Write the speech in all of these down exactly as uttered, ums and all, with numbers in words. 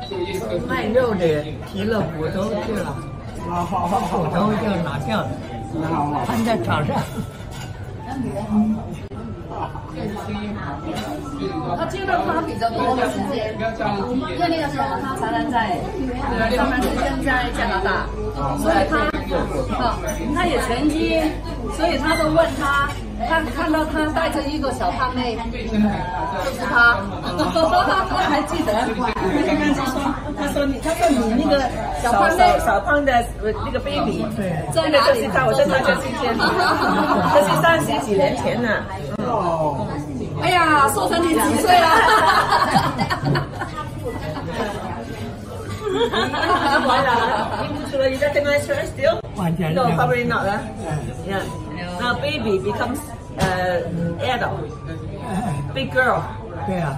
卖肉的提了骨头去了，骨头就拿掉了，摊在场上。 他接了他比较多的时间，因为那个时候他才能在呃上班时间在加拿大，所以他啊他也曾经，所以他都问他，他看到他带着一个小胖妹，就是他，还记得？ 他刚刚就说，他说你，他说你那个小胖妹小胖的那个 baby， 在哪里？ 他我在他家今天，这是三十几年前了。 哦。哎呀，瘦成你几岁了？ So you recognize her still? No, probably not. Huh? Yeah. Now baby becomes uh, adult, big girl. 对啊。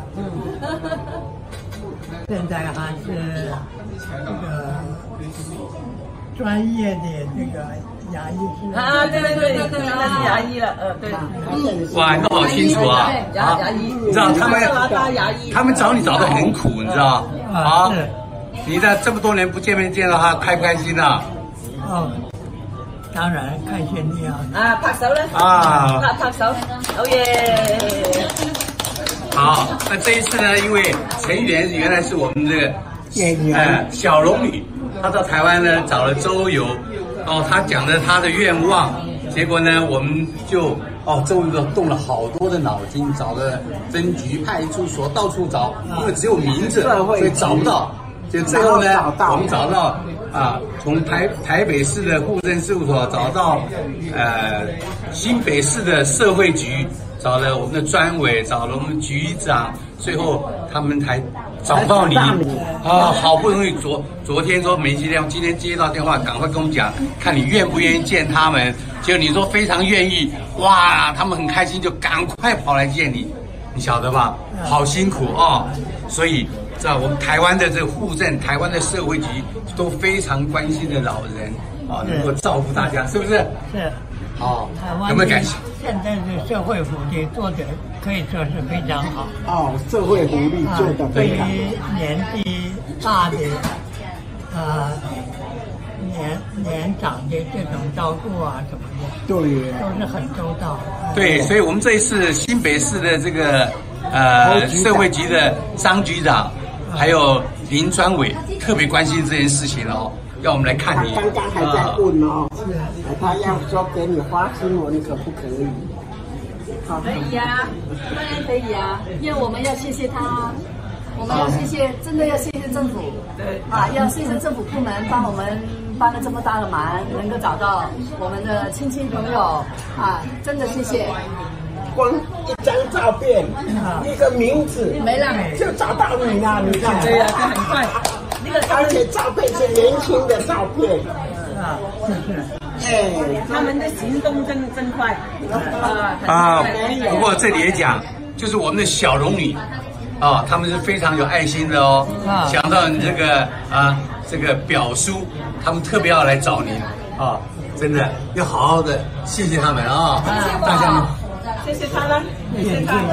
现在还是这个专业的这个牙医师啊，对对对，对，他是牙医了，呃，对。 哇，你都好清楚啊！ 牙牙医， 你知道他们他们找你找得很苦，你知道啊？你在这么多年不见面见到他，开不开心啊？ 哦，当然开心的啊！ 啊，拍手啦！ 啊， 拍拍手，好耶！ 好，那这一次呢，因为陈媛原来是我们这个呃小龙女，她到台湾呢找了周游，哦，她讲了她的愿望，结果呢我们就哦周游动了好多的脑筋，找了分局、派出所到处找，因为只有名字，所以找不到。就最后呢，我们找到啊，从台台北市的户政事务所找到呃新北市的社会局。找了我们的专委，找了我们局长，最后他们才找到你啊！好不容易昨昨天说没接电话，今天接到电话，赶快跟我们讲，看你愿不愿意见他们。结果你说非常愿意，哇，他们很开心，就赶快跑来见你，你晓得吧？好辛苦哦，所以在我们台湾的这个户政、台湾的社会局都非常关心的老人啊，能够照顾大家，是不是？ 是。 哦， 台湾有没有感谢？ 现在的社会福利做的可以说是非常好。 哦，社会福利做的非常好。对于年纪大的，呃，年年长的这种照顾啊什么的， 对， 都是很周到。 对，所以我们这一次新北市的这个呃社会局的张局长，还有林专委特别关心这件事情哦。要我们来看你。 他刚刚还在问哦，他要说给你发新闻可不可以？ 可以呀，当然可以呀，因为我们要谢谢他，我们要谢谢，真的要谢谢政府，对啊，要谢谢政府部门帮我们帮了这么大的忙，能够找到我们的亲戚朋友啊，真的谢谢。 光一张照片，一个名字没了， 就找到你了，你看， 对呀，很快。 那个而且照片是年轻的照片， 啊，是是， 哎， 他们的行动真真快啊啊！不过这里也讲，就是我们的小龙女啊，他们是非常有爱心的哦。啊，想到你这个啊，这个表叔，他们特别要来找您啊，真的要好好的谢谢他们啊！大家。 谢谢他了，谢谢他，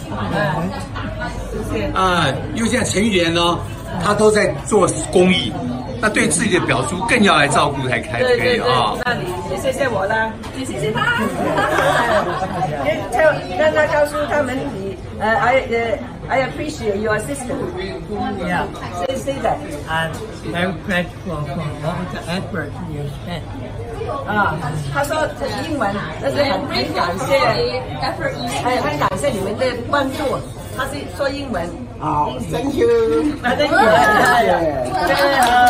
谢谢。 啊，因为现在陈媛呢，他都在做公益，那对自己的表叔更要来照顾才才可以啊。 那你也谢谢我啦， 也谢谢他。 让他告诉他们你呃 I 呃 I appreciate your assistance. Yeah. Say say that. I'm very grateful for all the effort you spent. 啊，他说英文，但是很很感谢，哎，很感谢你们的关注。他是说英文。 好 ，Thank you， Thank you，